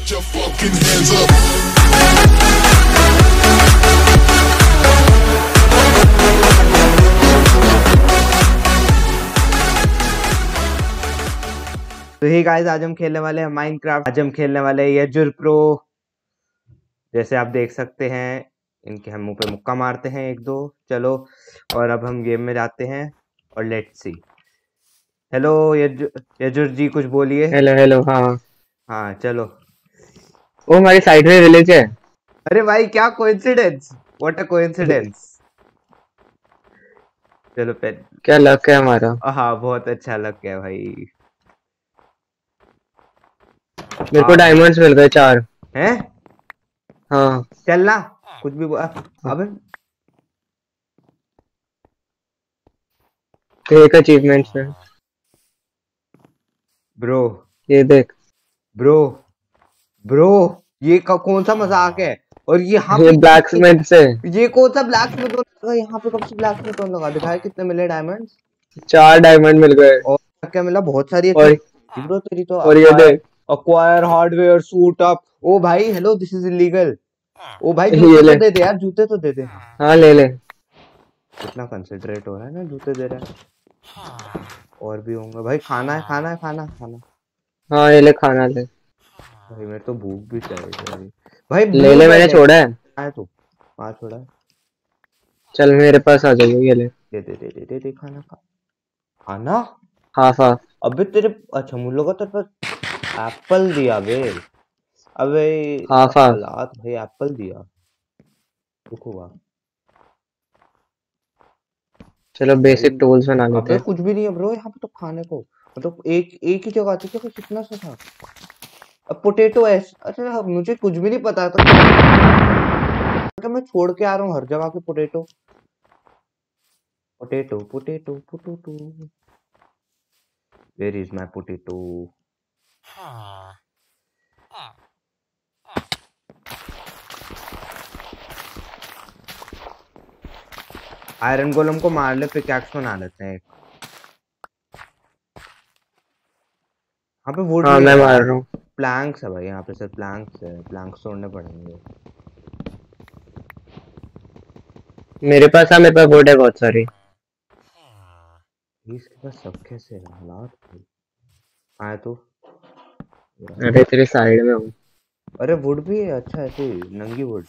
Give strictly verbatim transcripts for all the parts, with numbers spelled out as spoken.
Put your fucking hands up. तो ही guys, आज हम खेलने वाले हैं माइनक्राफ्ट। आज हम खेलने वाले हैं येजुर प्रो। जैसे आप देख सकते हैं, इनके हम मुंह पे मुक्का मारते हैं एक दो। चलो, और अब हम गेम में जाते हैं और लेट्स सी। हेलो येजुर येजुर जी, कुछ बोलिए। Hello hello. हाँ हाँ चलो। वो हमारी साइड में विलेज है। अरे भाई, क्या कोइंसिडेंस, व्हाट अ कोइंसिडेंस। चलो पेन। क्या लक है हमारा। हाँ, बहुत अच्छा लग गया भाई। मेरे को हाँ भाई। डायमंड्स मिल गए चार। हैं? हाँ चलना, कुछ भी बोला। हाँ, अबे एक अचीवमेंट है। ब्रो, ये देख। ब्रो, ब्रो, ये क- कौन सा मजाक है? और ये यहाँ ये पे ब्लैक स्मिथ से ये कौन सा ब्लैक में लगा? यहाँ पे कब से ब्लैक में लगा? दिखाया कितने मिले डायमंड्स? चार डायमंड मिल गए। और क्या मिला? बहुत सारी और अचीव। ब्रो तेरी तो और ये अक्वायर देख। Acquire hardware suit up. ओ भाई, हेलो, दिस इज इलीगल। ओ भाई, ये जूते तो ले। दे दे यार, जूते तो दे दे। हाँ ले ले। कितना कंसिडरेट हो रहा है ना, जूते दे रहा है। और भी होंगे भाई। खाना है, खाना है, खाना खाना। हाँ ये ले, खाना ले। भाई मेरे तो भूख भी चाहिए भाई। ले ब्लू ले, मैंने बेल है। छोड़ा है। आया तू? कहाँ छोड़ा है? चल मेरे पास आ जाइए, ये ले। दे दे दे दे दे दे खाना खा। खाना? Half half. अबे तेरे, अच्छा मुझे लगा तेरे पास एप्पल दिया बे। अबे हाफ हाफ। हालात भाई, एप्पल दिया। रुक हुआ। चलो भाई बेसिक टूल्स बना लेते अबे हैं। कुछ भी नहीं है ब्रो यहाँ पे तो खाने को। मतलब एक एक ही जगह थी क्या? कितना सा था? अब पोटैटो है। अच्छा, मुझे कुछ भी नहीं पता था कि मैं छोड़ के आ रहा हूँ हर जगह के potato. Potato potato potato. Where is my potato? Iron golem को मार ले, पिकैक्स बना लेते हैं। यहाँ पे वुड हाँ नहीं मैं है मार यार। रहा हूँ। प्लैंक्स है भाई, यहाँ पे सिर्फ प्लैंक्स है। प्लैंक्स तोड़ने पड़ेंगे। मेरे पास हाँ, मेरे पास वुड है बहुत सारी। इसके पास सब कैसे है हालात भाई? आए तो। अरे तेरे साइड में हूँ। अरे वुड भी है? अच्छा, ऐसे नंगी वुड।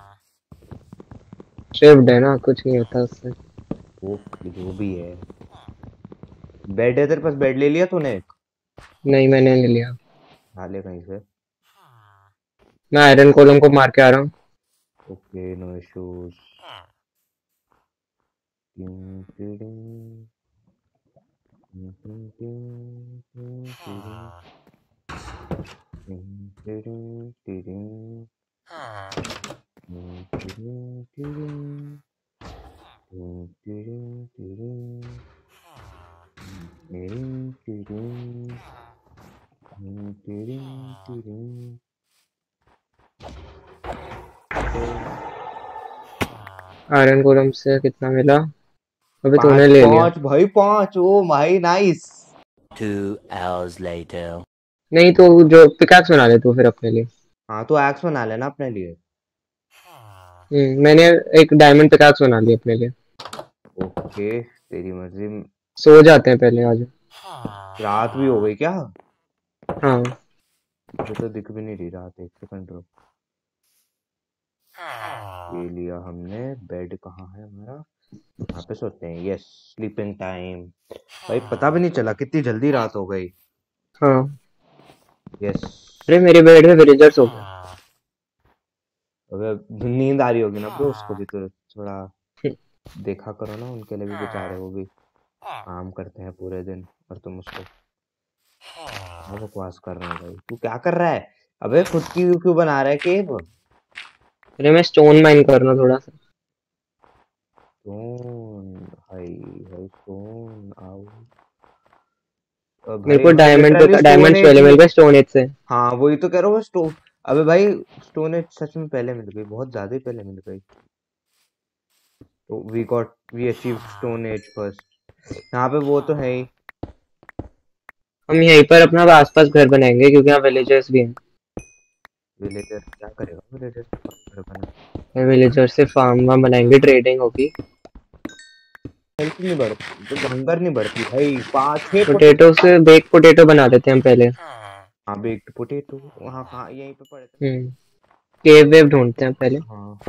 शिफ्ट है ना, कुछ नहीं होता उससे। वो जो भी है। बेड है तेरे पास? बेड ले लिया तूने एक? नहीं मैंने नहीं लिया। खा ले कहीं से। मैं आयरन कोलम को मार के आ रहा हूँ। Okay, no issues. Iron golem से कितना मिला? अभी पांच तूने ले लिया। पांच भाई, पांच। ओ भाई नाइस। Two hours later. नहीं तो जो पिकैक्स बना ले तू फिर अपने लिए। हाँ, तो एक्स बना लेना अपने लिए। हम्म, मैंने एक डायमंड पिकैक्स बना ली अपने लिए। ओके, तेरी मर्जी। सो जाते हैं पहले आज। रात भी हो गई क्या? हाँ मुझे तो दिख भी नहीं रही रात। एक सेकंड रुक। ये लिया हमने। बेड कहाँ है हमारा? यहाँ पे सोते हैं। Yes, sleeping time. भाई पता भी नहीं चला कितनी जल्दी रात हो गई। हाँ। यस। अरे मेरे बेड में विलेजर्स हो गए। अबे नींद आ रही होगी ना ब्रो, उसको भी तो थोड़ा देखा करो ना। उनके लिए भी बेचारे, वो भी काम करते हैं पूरे दिन, और तुम उसको क्या बकवास कर रहे हो भाई? तू क्या कर रहा है? अबे खुद की व्यू क्यों बना रहा है केव? अरे मैं स्टोन माइन कर रहा हूँ थोड़ा सा। स्टोन? हाय हाय स्टोन आओ। अ, मेरे भाई को हमें diamond literally stone diamonds age पहले में। मिल गए स्टोन एज से। हाँ वही तो कह रहा हूँ स्टोन। अबे भाई, स्टोन एज सच में पहले मिल गई, बहुत ज्यादा ही पहले मिल गई। तो we got we achieve stone age first. यहाँ पे वो तो है ही। हम यहीं पर अपना आसपास घर बनाएंगे क्योंकि यहाँ विलेजर्स भी हैं। विलेजर क्या करेगा विलेजर? विलेजर से फार्म बनाएंगे, ट्रेडिंग होगी। हेल्थ नहीं बढ़ती तो हंगर नहीं बढ़ती भाई। पाँच छह पोटैटो से बेक पोटैटो बना देते हैं हम पहले। हाँ बेक्ड पोटैटो वहाँ कहाँ यहीं पे पड़े थे। हम्म केव वेव ढूंढते हैं पहले। हाँ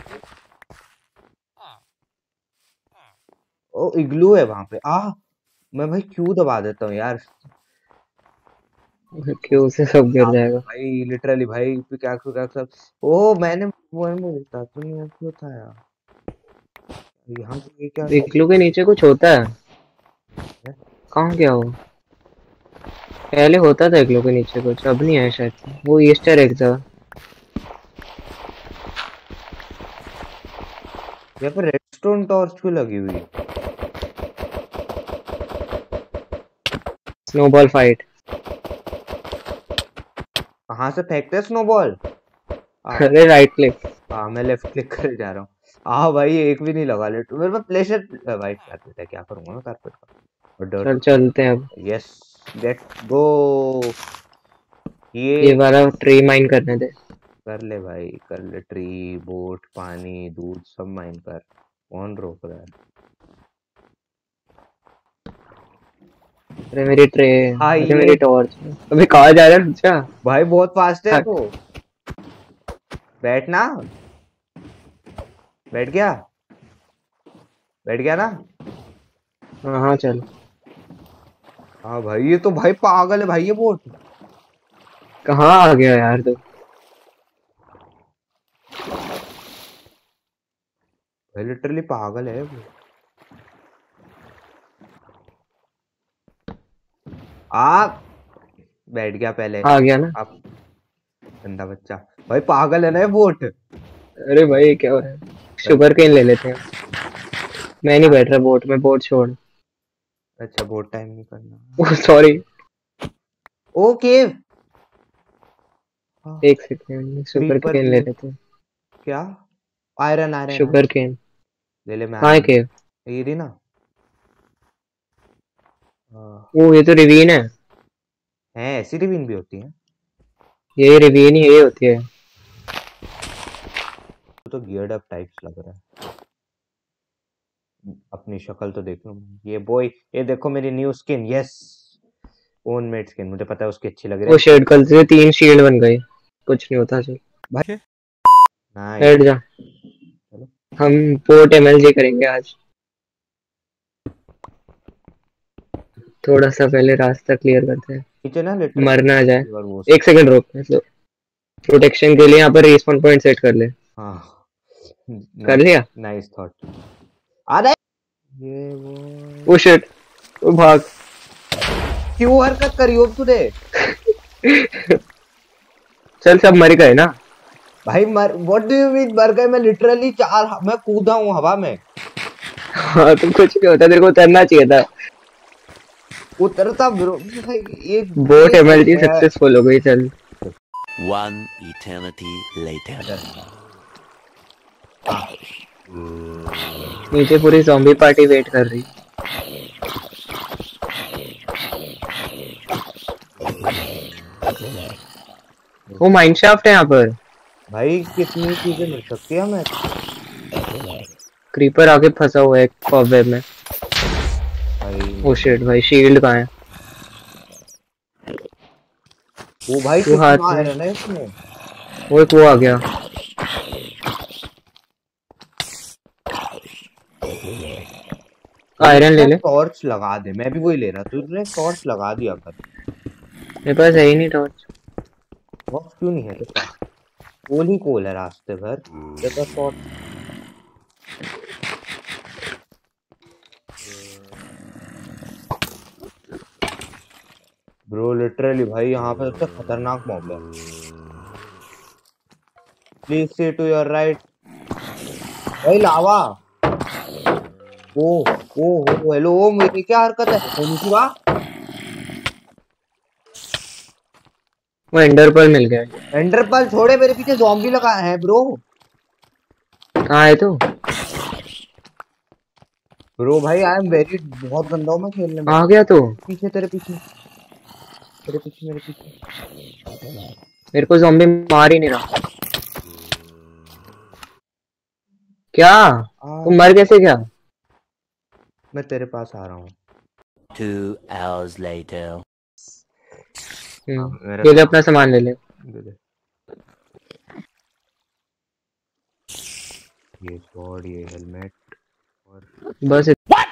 ओ इग्लू है वहाँ पे। आ मैं भाई क्यों दबा देता हूँ यार। क्यों से सब गिर आप जाएगा। भाई लिटरली भाई क्या क्या सब। ओ मैंने वो में देखा तो नहीं क्यों था यार। यहाँ पे ये क्या इग्लू के नीचे कुछ होता है। है? कहाँ गया वो? पहले होता था इग्लू के नीचे कुछ, अब नहीं है शायद। वो ईस्टर एग था। यहाँ पे रेडस्टोन टॉर्च क्यों लगी हुई है? Snowball fight. कहाँ से फेंकते हैं स्नोबॉल? अरे राइट क्लिक। हाँ मैं लेफ्ट क्लिक कर जा रहा हूँ। हाँ भाई एक भी नहीं लगा लेट मेरे पास प्लेशर वाइट कारपेट है। क्या करूंगा मैं कारपेट का और चल डर्ट। चलते हैं अब। Yes let's go. ये ये वाला ट्री माइन करने दे। कर ले भाई कर ले। ट्री बोट पानी दूध सब माइन कर। कौन रोक रहा है? अरे मेरी ट्रे। हाँ अरे ये मेरी टॉर्च। अबे कहाँ जा रहा है बच्चा? भाई बहुत फास्ट है हाँ। तो। बैठना। बैठ गया बैठ गया ना। हाँ हाँ चल। हाँ भाई ये तो भाई पागल है भाई ये बोट। कहाँ आ गया यार तू? भाई लिटरली पागल है वो। आ बैठ गया पहले। आ गया ना। आप गंदा बच्चा। भाई पागल है ना ये बोट। अरे भाई क्या हो रहा है? शुगर केन ले लेते हैं। मैं नहीं बैठ रहा बोट में, बोट छोड़। अच्छा बोट टाइम नहीं करना। Oh sorry. Oh cave. एक सेकेंड, शुगर क्रीपर केन ले केव लेते हैं। क्या? आयरन आयरन शुगर केन ले ले। मैं कहाँ है? Iron cave? ये रही ना। हाँ, ओ ये तो रिवीन है। है ऐसी रिवीन भी होती है। ये रिवीन ही ये होती है। तो गियर्ड अप टाइप्स लग रहा है। अपनी शक्ल तो देख लो। ये बॉय ये देखो मेरी new skin. Yes own made skin. मुझे पता है उसकी अच्छी लग रही वो है। शेड कल से तीन शील्ड बन गए। कुछ नहीं होता चल। भाई नाइस। बैठ जा। चलो हम पोर्ट एमएलजी करेंगे आज। थोड़ा सा पहले रास्ता क्लियर करते हैं, नीचे ना लिटरली मर ना जाए। वो। एक सेकंड रुक। प्रोटेक्शन के लिए यहाँ पर रिस्पॉन पॉइंट सेट कर ले। हाँ कर लिया। Nice thought. अरे ये वो ओ शिट। ओ भाग। क्यों हरकत करी हो तूने? चल सब मर गए ना। भाई मर व्हाट डू यू मीन मर गए? मैं लिटरली चार मैं कूदा हूँ हवा में। हाँ तो कुछ नहीं होता, तेरे को उतरना चाहिए था। उतरता ब्रो भाई। एक बोट एमएलजी सक्सेसफुल हो गई। चल One eternity later. नीचे पूरी ज़ॉम्बी पार्टी वेट कर रही। वो माइनशाफ्ट है यहाँ पर। भाई कितनी चीजें मिल सकती है हमें। क्रीपर आगे फंसा हुआ है एक कॉबवेब में। भाई ओ शिट भाई, शील्ड कहाँ है? वो भाई वो हाथ कितना में। आयरन है इसमें। वो एक वो आ गया। आयरन ले ले। टॉर्च लगा दे। मैं भी वही ले रहा। तूने टॉर्च लगा दिया कर। मेरे पास है ही नहीं टॉर्च। बॉक्स क्यों नहीं है तेरे पास? कोल ही कोल है रास्ते भर तेरे पास टॉर्च। ब्रो लिटरली भाई यहाँ पे सबसे खतरनाक मॉब है। Please see to your right. भाई लावा। ओ ओ हो हेलो। ओ मेरी क्या हरकत है? निशिवा वो एंडर पर्ल मिल गया। एंडर पर्ल छोड़े मेरे पीछे ज़ॉम्बी लगा है ब्रो। कहाँ है तू? ब्रो भाई आई एम वेरी बहुत गंदा हूँ मैं खेलने में। आ गया तू। पीछे तेरे पीछे। मेरे पीछे मेरे पीछे। मेरे को ज़ॉम्बी मार ही नहीं रहा। क्या आ, तुम मर कैसे गया? मैं तेरे पास आ रहा हूँ। Two hours later. हाँ, हम्म मेरा ले ले सामान अपना सामान ले ले। दे दे। ये स्वॉर्ड, ये हेलमेट और बस इत-